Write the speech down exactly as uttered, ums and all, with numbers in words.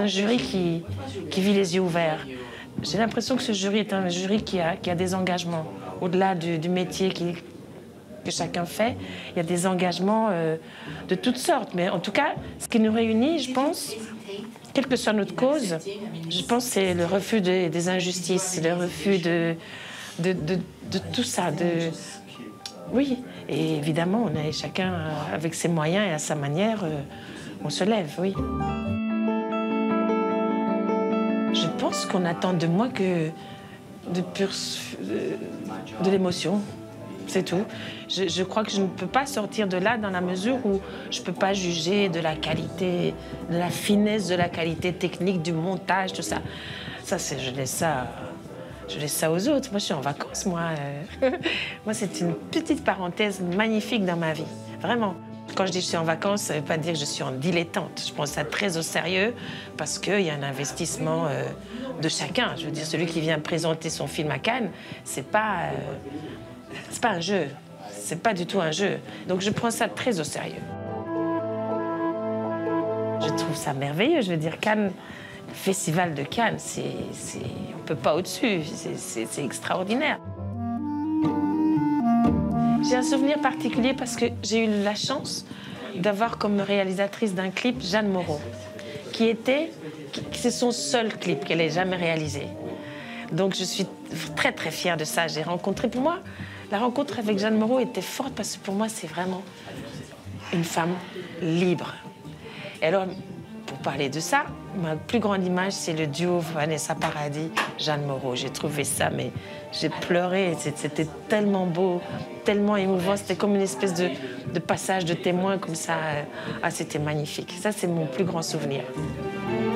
un jury qui, qui vit les yeux ouverts. J'ai l'impression que ce jury est un jury qui a, qui a des engagements. Au-delà du, du métier qui, que chacun fait, il y a des engagements euh, de toutes sortes. Mais en tout cas, ce qui nous réunit, je pense, quelle que soit notre cause, je pense que c'est le refus de, des injustices, le refus de, de, de, de tout ça. De... Oui, et évidemment, on est chacun avec ses moyens et à sa manière, euh, on se lève, oui. Je pense qu'on attend de moi que de, pure, de, de l'émotion, c'est tout. Je, je crois que je ne peux pas sortir de là dans la mesure où je ne peux pas juger de la qualité, de la finesse de la qualité technique, du montage, tout ça. Ça, c'est, je laisse ça, je laisse ça aux autres. Moi, je suis en vacances, moi. Moi, c'est une petite parenthèse magnifique dans ma vie, vraiment. Quand je dis que je suis en vacances, ça ne veut pas dire que je suis en dilettante. Je prends ça très au sérieux parce qu'il y a un investissement euh, de chacun. Je veux dire, celui qui vient présenter son film à Cannes, c'est pas, euh, c'est pas un jeu. C'est pas du tout un jeu. Donc je prends ça très au sérieux. Je trouve ça merveilleux. Je veux dire, Cannes, le festival de Cannes, c'est, c'est, on ne peut pas au-dessus. C'est, c'est, c'est extraordinaire. J'ai un souvenir particulier parce que j'ai eu la chance d'avoir comme réalisatrice d'un clip Jeanne Moreau, qui était, qui, c'est son seul clip qu'elle ait jamais réalisé. Donc je suis très très fière de ça. J'ai rencontré, pour moi, la rencontre avec Jeanne Moreau était forte parce que pour moi c'est vraiment une femme libre. Et alors, pour parler de ça, ma plus grande image, c'est le duo Vanessa Paradis-Jeanne Moreau. J'ai trouvé ça, mais j'ai pleuré. C'était tellement beau, tellement émouvant. C'était comme une espèce de, de passage de témoin comme ça. Ah, c'était magnifique. Ça, c'est mon plus grand souvenir.